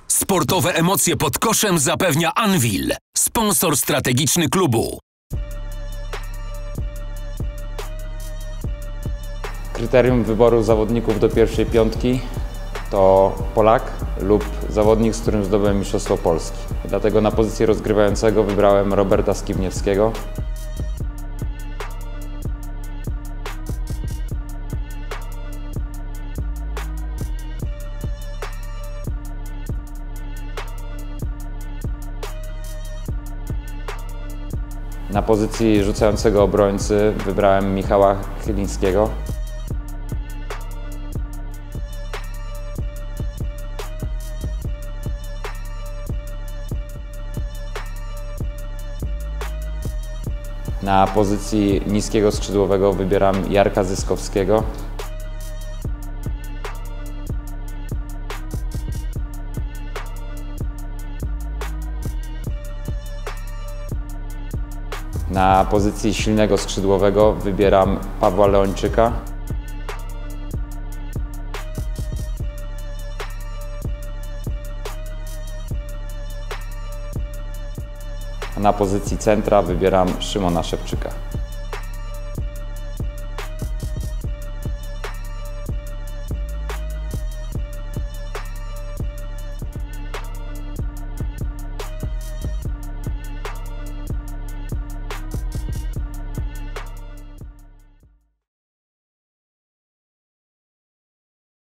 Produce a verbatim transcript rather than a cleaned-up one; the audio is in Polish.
Sportowe emocje pod koszem zapewnia Anwil, sponsor strategiczny klubu. Kryterium wyboru zawodników do pierwszej piątki to Polak lub zawodnik, z którym zdobyłem Mistrzostwo Polski. Dlatego na pozycję rozgrywającego wybrałem Roberta Skibniewskiego. Na pozycji rzucającego obrońcy wybrałem Michała Chylińskiego. Na pozycji niskiego skrzydłowego wybieram Jarka Zyskowskiego. Na pozycji silnego skrzydłowego wybieram Pawła Leończyka. A na pozycji centra wybieram Szymona Szewczyka.